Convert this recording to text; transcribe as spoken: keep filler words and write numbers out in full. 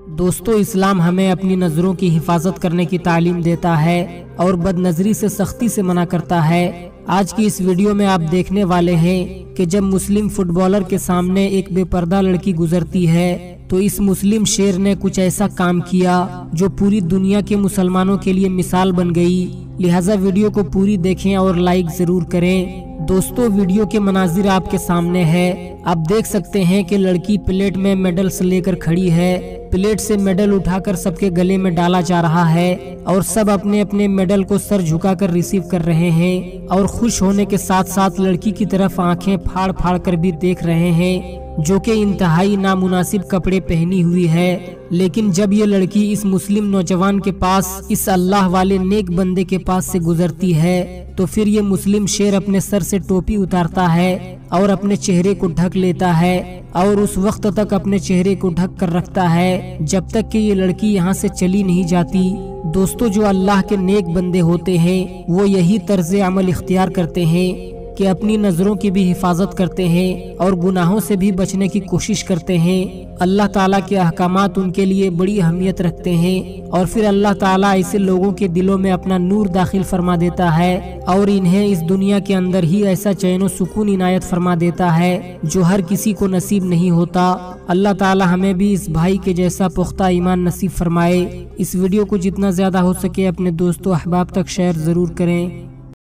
दोस्तों, इस्लाम हमें अपनी नज़रों की हिफाजत करने की तालीम देता है और बदनज़री से सख्ती से मना करता है। आज की इस वीडियो में आप देखने वाले हैं कि जब मुस्लिम फुटबॉलर के सामने एक बेपर्दा लड़की गुजरती है तो इस मुस्लिम शेर ने कुछ ऐसा काम किया जो पूरी दुनिया के मुसलमानों के लिए मिसाल बन गई। लिहाजा वीडियो को पूरी देखें और लाइक जरूर करें। दोस्तों, वीडियो के मनाजिर आपके सामने है। आप देख सकते हैं कि लड़की प्लेट में मेडल्स लेकर खड़ी है। प्लेट से मेडल उठाकर सबके गले में डाला जा रहा है और सब अपने अपने मेडल को सर झुकाकर रिसीव कर रहे हैं और खुश होने के साथ साथ लड़की की तरफ आंखें फाड़ फाड़ कर भी देख रहे हैं, जो कि इंतहाई नामुनासिब कपड़े पहनी हुई है। लेकिन जब ये लड़की इस मुस्लिम नौजवान के पास, इस अल्लाह वाले नेक बंदे के पास से गुजरती है तो फिर ये मुस्लिम शेर अपने सर से टोपी उतारता है और अपने चेहरे को ढक लेता है और उस वक्त तक अपने चेहरे को ढक कर रखता है जब तक कि ये लड़की यहाँ से चली नहीं जाती। दोस्तों, जो अल्लाह के नेक बंदे होते हैं वो यही तर्ज अमल इख्तियार करते हैं कि अपनी नज़रों की भी हिफाजत करते हैं और गुनाहों से भी बचने की कोशिश करते हैं। अल्लाह ताला के अहकामात उनके लिए बड़ी अहमियत रखते हैं और फिर अल्लाह ताला ऐसे लोगों के दिलों में अपना नूर दाखिल फरमा देता है और इन्हें इस दुनिया के अंदर ही ऐसा चैन और सुकून इनायत फरमा देता है जो हर किसी को नसीब नहीं होता। अल्लाह ताला हमें भी इस भाई के जैसा पुख्ता ईमान नसीब फरमाए। इस वीडियो को जितना ज्यादा हो सके अपने दोस्तों अहबाब तक शेयर जरूर करें।